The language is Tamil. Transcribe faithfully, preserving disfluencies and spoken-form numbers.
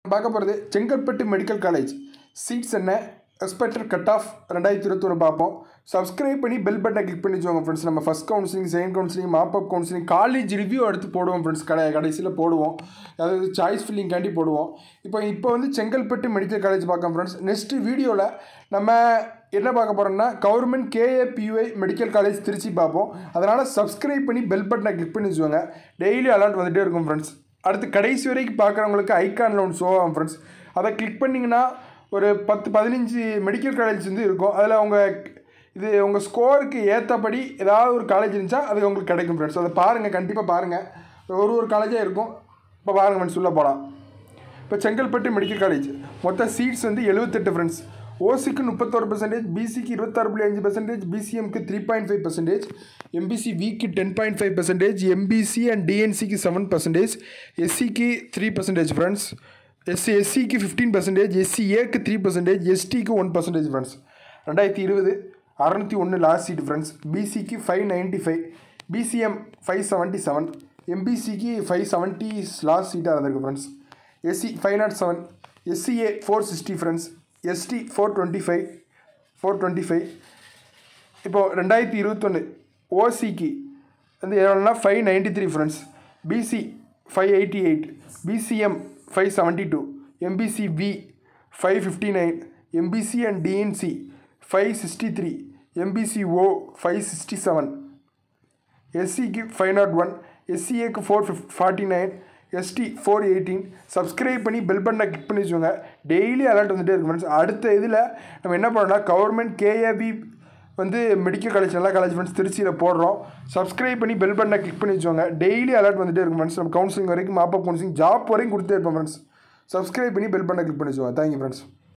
பார்க்க போகிறது செங்கல்பட்டு மெடிக்கல் காலேஜ் சீட்ஸ் என்ன எக்ஸ்பெக்டட் கட் ஆஃப் ரெண்டாயிரத்தி இருபத்தொன்று பார்ப்போம். சப்ஸ்கிரைப் பண்ணி பெல் பட்டனை கிளிக் பண்ணி வச்சுக்கோங்க ஃப்ரெண்ட்ஸ். நம்ம first counselling, second counselling, mop up counselling, college review எடுத்து போடுவோம் ஃப்ரெண்ட்ஸ். கடை கடைசியில் போடுவோம், அதாவது சாய்ஸ் ஃபில்லிங்காண்டி போடுவோம். இப்போ இப்போ வந்து செங்கல்பட்டு மெடிக்கல் காலேஜ் பார்க்கலாம் ஃப்ரெண்ட்ஸ். நெக்ஸ்ட்டு வீடியோவில் நம்ம என்ன பார்க்க போகிறோம்னா கவர்மெண்ட் கேஏபியூஐ மெடிக்கல் காலேஜ் திருச்சி பார்ப்போம். அதனால் சப்ஸ்கிரைப் பண்ணி பெல் பட்டனை கிளிக் பண்ணி வச்சுக்கோங்க. டெய்லி அலர்ட் வந்துகிட்டே இருக்கும் ஃப்ரெண்ட்ஸ். அடுத்து கடைசி வரைக்கும் பார்க்குறவங்களுக்கு ஐக்கானில் ஒன்று ஷோ ஆகும் ஃப்ரெண்ட்ஸ். அதை கிளிக் பண்ணிங்கன்னா ஒரு பத்து பதினஞ்சு மெடிக்கல் காலேஜ் வந்து இருக்கும். அதில் அவங்க இது உங்கள் ஸ்கோருக்கு ஏற்றபடி ஏதாவது ஒரு காலேஜ் இருந்துச்சா அது உங்களுக்கு கிடைக்கும் ஃப்ரெண்ட்ஸ். அதை பாருங்கள், கண்டிப்பாக பாருங்கள். ஒரு ஒரு காலேஜாக இருக்கும். இப்போ பாருங்கள் ஃப்ரெண்ட்ஸ், உள்ளே போகலாம். இப்போ செங்கல்பட்டு மெடிக்கல் காலேஜ் மொத்த சீட்ஸ் வந்து எழுபத்தெட்டு ஃப்ரெண்ட்ஸ். ஓசிக்கு முப்பத்தொரு பர்சன்டேஜ், பிசிக்கு இருபத்தாறு புள்ளி அஞ்சு பர்சன்டேஜ், பிசிஎம்க்கு three point five percentage, MBC விக்கு ten point five percentage, MBC and டிஎன்சிக்கு செவன் பர்சன்டேஜ், எஸ்சிக்கு த்ரீ பர்சன்டேஜ் ஃப்ரெண்ட்ஸ், எஸ்சி எஸ்சிக்கு ஃபிஃப்டீன் பர்சன்டேஜ், எஸ்சிஏக்கு த்ரீ பர்சன்டேஜ், எஸ்டிக்கு ஒன் பர்சன்டேஜ் ஃப்ரெண்ட்ஸ். ரெண்டாயிரத்தி இருபது அறநூற்றி ஒன்று லாஸ்ட் சீட் ஃப்ரெண்ட்ஸ். பிசிக்கு five ninety five, BCM five seventy seven, எம்பிசிக்கு ஃபைவ் செவன்ட்டி லாஸ்ட் சீட்டாக இருந்திருக்கு friends. SC five nought seven, SCA four sixty friends, ST four twenty five four twenty five இப்போது ரெண்டாயிரத்தி இருபத்தொன்று ஓசிக்கு வந்து எவ்வளோனா five ninety three friends, BC five eighty eight, BCM five seventy two, MBC V five fifty nine, MBC and DNC five sixty three, MBC O five sixty seven, எஸ்சிக்கு ஃபைவ் நாட் ஒன், எஸ்சிஏக்கு four fif forty nine, ST four eighteen. Subscribe பண்ணி பெல் பட்டனை கிளிக் பண்ணி வச்சுக்கோங்க. டெய்லி அலர்ட் வந்துகிட்டே இருக்கும் ஃப்ரெண்ட்ஸ். அடுத்த இதில் நம்ம என்ன பண்ணோம்னா கவர்மெண்ட் கேஏபி வந்து மெடிக்கல் காலேஜ் நல்ல காலேஜ் ஃப்ரெண்ட்ஸ் திருச்சியில் போடுறோம். சப்ஸ்கிரைப் பண்ணி பெல் பட்டனை கிளிக் பண்ணி வச்சுக்கோங்க. டெய்லி அலர்ட் வந்துகிட்டே இருக்கும் ஃப்ரெண்ட்ஸ். நம்ம கவுன்சிலிங் வரைக்கும், மாப்பப் கவுன்சிலிங், ஜாப் வரைக்கும் கொடுத்துட்டே இருப்போம் ஃப்ரெண்ட்ஸ். சப்ஸ்கிரைப் பண்ணி பெல் பட்டனை கிளிக் பண்ணி வச்சுக்கோங்க. Thank you friends.